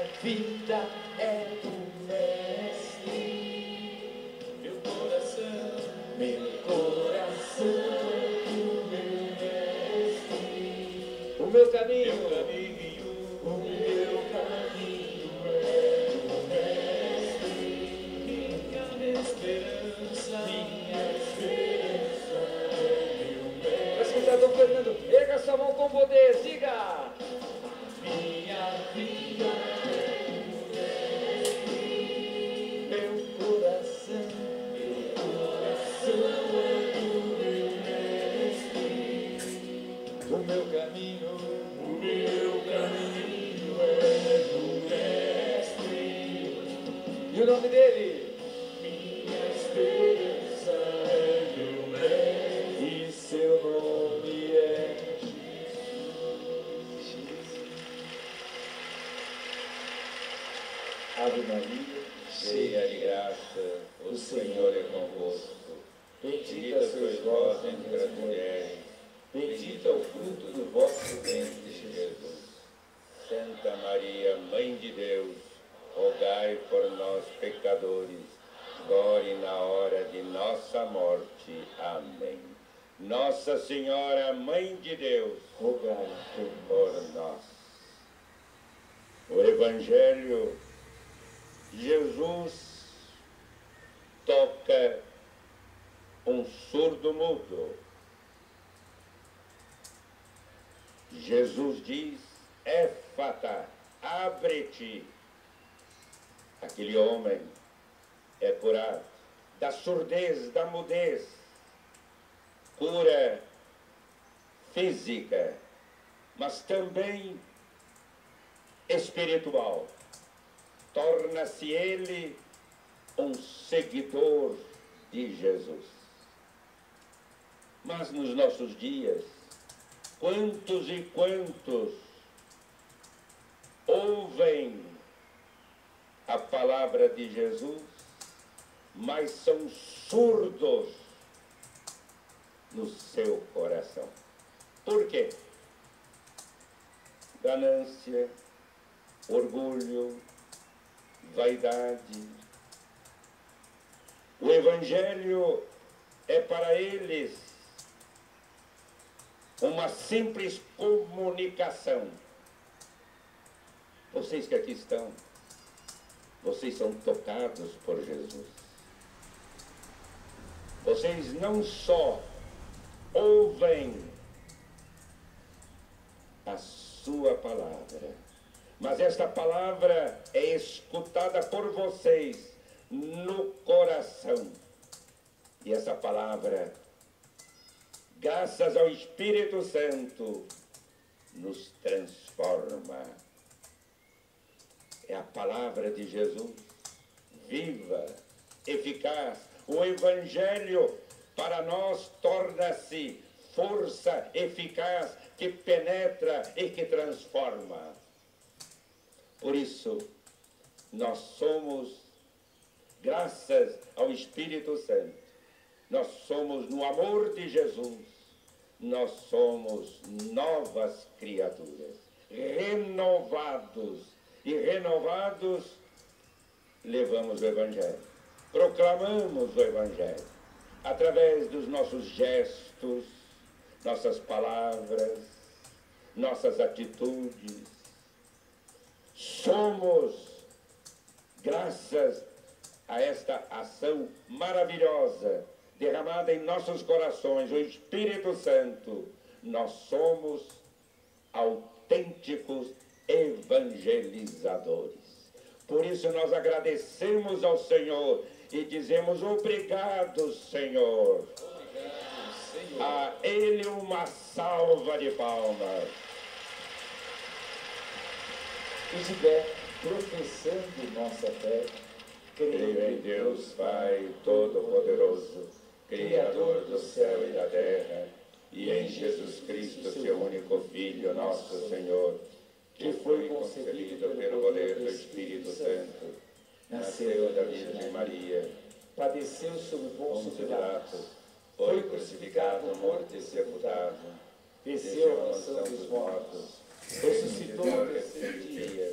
vida é do Mestre. Meu coração é do meu Mestre. O meu caminho, o meu caminho é do Mestre. Minha esperança é meu Mestre. Para escutar, Dom Fernando, erga sua mão com poder, diga. Minha vida é do Mestre. Meu coração é do meu Mestre. O meu caminho é do Mestre. E o nome dele? Minha esperança é meu Mestre. E seu nome é Jesus. Ave Maria, cheia de graça, o Senhor é convosco. Bendita sois vós entre as mulheres, bendito é o fruto do vosso ventre, Jesus. Santa Maria, Mãe de Deus, rogai por nós, pecadores, agora e na hora de nossa morte. Amém. Nossa Senhora, Mãe de Deus, rogai por nós. O Evangelho, Jesus toca um surdo mudo. Jesus diz, Éfata, abre-te. Aquele homem é curado da surdez, da mudez, cura física, mas também espiritual. Torna-se ele um seguidor de Jesus. Mas nos nossos dias, quantos e quantos ouvem a palavra de Jesus, mas são surdos no seu coração. Por quê? Ganância, orgulho, vaidade. O Evangelho é para eles uma simples comunicação. Vocês que aqui estão, vocês são tocados por Jesus. Vocês não só ouvem a sua palavra, mas esta palavra é escutada por vocês no coração. E essa palavra, graças ao Espírito Santo, nos transforma. É a palavra de Jesus, viva, eficaz. O Evangelho para nós torna-se força eficaz que penetra e que transforma. Por isso, nós somos, graças ao Espírito Santo, nós somos no amor de Jesus, nós somos novas criaturas, renovados. E renovados, levamos o Evangelho, proclamamos o Evangelho, através dos nossos gestos, nossas palavras, nossas atitudes. Somos, graças a esta ação maravilhosa, derramada em nossos corações, o Espírito Santo, nós somos autênticos evangelizadores. Por isso nós agradecemos ao Senhor e dizemos obrigado, Senhor. Obrigado, Senhor. A Ele uma salva de palmas. E de pé, professando nossa fé, Creio em Deus, Pai Todo-Poderoso, Criador do céu e da terra, e em Jesus Cristo, seu único Filho, nosso Senhor, que foi concebido pelo poder do Espírito Santo, nasceu da Virgem Maria, padeceu sob Pôncio Pilato, foi crucificado, morto e sepultado, desceu à mansão dos mortos, ressuscitou no terceiro dia,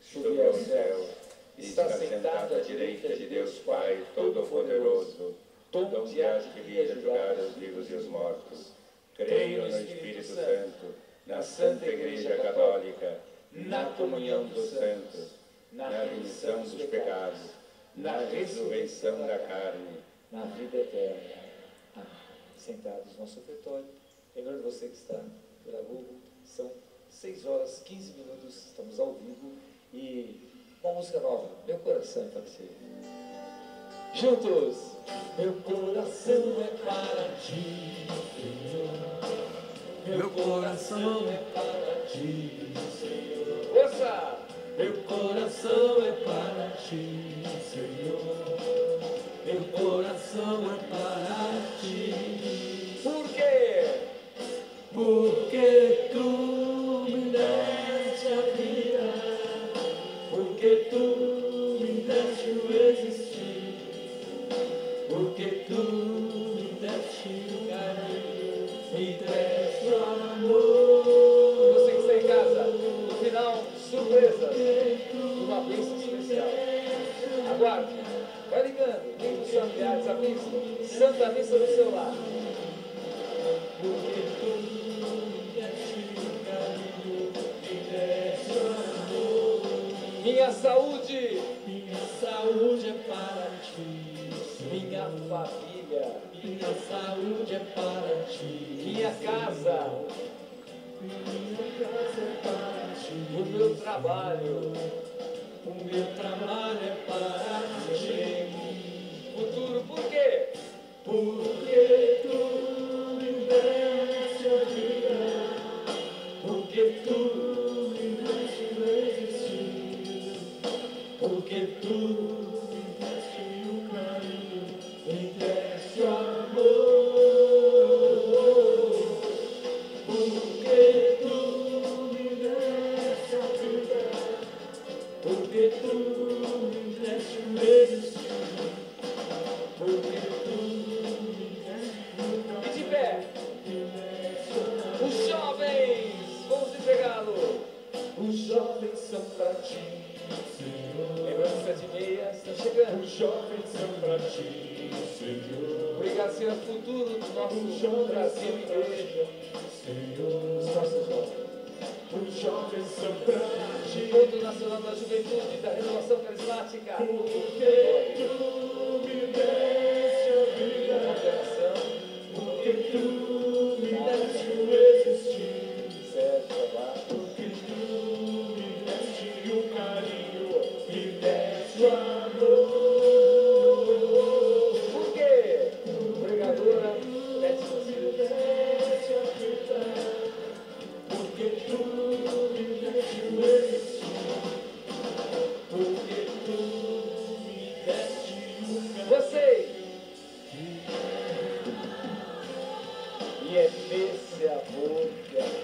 subiu ao céu, está sentado à direita de Deus Pai Todo-Poderoso, donde há de vir julgar os vivos e os mortos. Creio no Espírito Santo, na Santa Igreja Católica, na comunhão dos santos, na remissão dos pecados, na ressurreição da carne, na vida eterna. Amém. Sentados no nosso ofertório, lembrando você que está pela Google, são 6 horas 15 minutos, estamos ao vivo e uma música nova, Meu Coração é para Ti. Juntos! Meu coração é para Ti, Senhor. Meu coração é para Ti, Senhor. Força! Meu coração é para Ti, Senhor. Meu coração é para Ti. Por quê? Porque Tu me deste a vida, porque Tu me deste o existir, porque Tu me deste o carinho, me deste o amor. Você que está em casa, no final, surpresa, uma bênção especial. Aguarde, vai ligando, ligue os familiares, avise, Santa Missa no seu lar. Porque Tu me deste o carinho, me deste o amor. Minha saúde é para Ti. Minha família, minha saúde é para Ti. Minha casa é para Ti. O meu trabalho é para Ti. Futuro, por quê? Porque Tu me deste a vida, porque Tu me deste o existir, porque Tu me deste o carinho, me deste o amor, porque Tu me deste a vida, porque Tu me deste o existir, porque Tu me deste o carinho. E de pé, os jovens, vamos entregá-lo. Os jovens são para Ti, Senhor. Lembrando, 7h30, está chegando. Os jovens são para Ti, Senhor. Obrigado, Senhor, futuro do nosso Brasil e igreja, Senhor. Os nossos jovens. Os jovens são para Ti. Encontro Nacional da Juventude da Renovação Carismática. Porque Tu me deste a vida, porque Tu me deste o existir, certo, trabalho. Porque Tu me deste o carinho, me deste o amor. Por quê? Pregadora Beth Silva. Porque Tu me deste o existir, porque Tu me deste o carinho. Você! E é nesse amor que a